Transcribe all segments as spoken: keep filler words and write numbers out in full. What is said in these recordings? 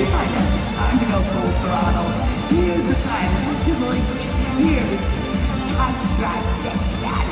I guess it's time to go full throttle. Here's the time to relinquish. Here's contradiction.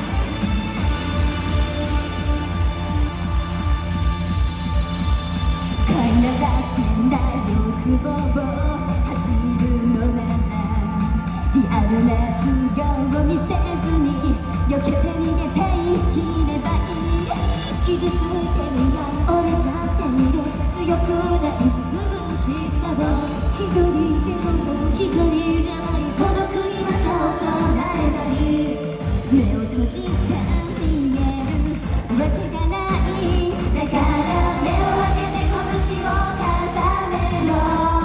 飼いならせんだ欲望を恥じるのならリアルな素顔を見せずに避けて逃げて生きればいい。傷ついてみよう折れちゃってみよう強くない自分しちゃおう一人でも一人じゃない孤独にはそうそうなれない目を閉じちゃ見えるわけがないだから目を開けて拳を固めろ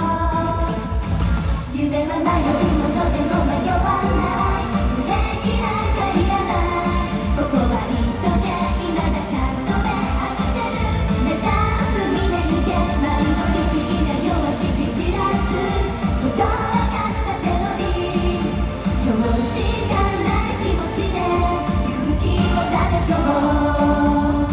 夢は迷うものでも迷わないブレーキなんかいらないここは一時今だか止め合わせる妬む胸にて舞うのリピーな弱気蹴散らすほどらかした手乗り今日しかない気持ちで勇気を試そう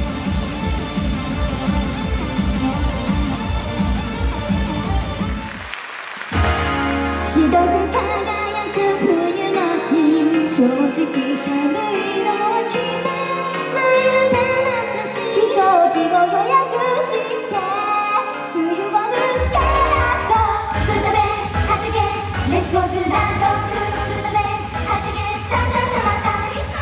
白く輝く冬の日正直寒いのは来てないので私飛行機を予約して冬を抜け出そうぶっ飛べはじけレッツゴートゥランドぶっ飛べはじけさんさんさまたり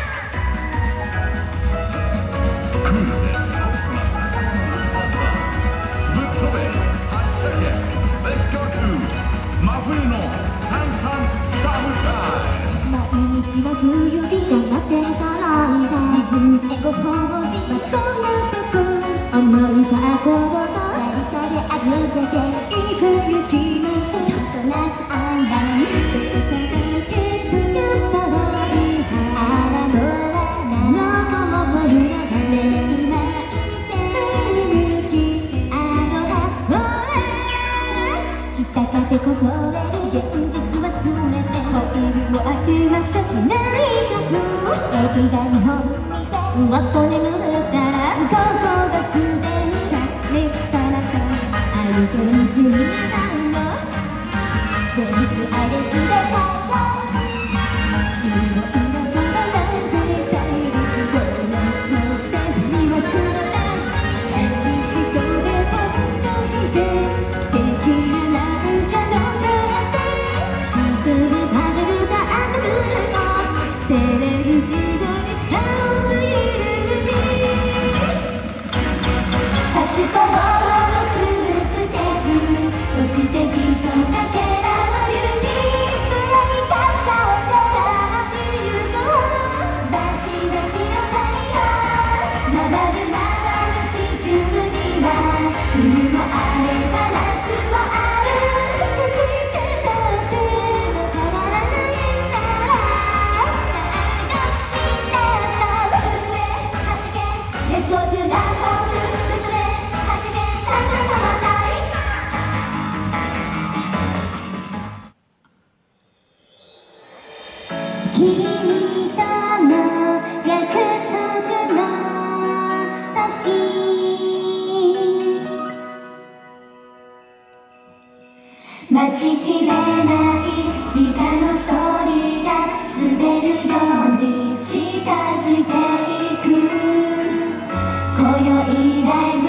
クールでポップな坂本の歌さぶっ飛べはっちゃけ Let's go to 真冬のサンサンサムタイム毎日は冬日頑張ってたら自分へご褒美まあそんなとこ思いがこぼと誰かで預けていざ行きましょうちょっと夏アイラン出ただけどやっぱりあらもはなのこもこゆらがね今言って向きアロハオレ北風凍える現実忘れてホテルを開けましょう内職駅が日本見てもっと眠ったらここがすでにシャーレッツパラダイスアルゼンチンミラノベニスアイレスでパイ地球の裏からなんて大陸情熱のステップには黒だし歴史とでも調子で激ななんかのちゃってくるパズルがあとくるのセレブひどい青すぎる海パスポートのスーツケースそしてひとかけらの雪裏に傘を出さってゆこうバチバチの太陽まばるままの地球には冬もあれば夏もある朽ちてたって変わらないんだらさあみんなさぶっ飛べはじけレッツゴートゥランドぶっ飛べはじけさんさんさまたり君との約束の時待ちきれない時間のソリが滑るように近づいていく今宵ライブ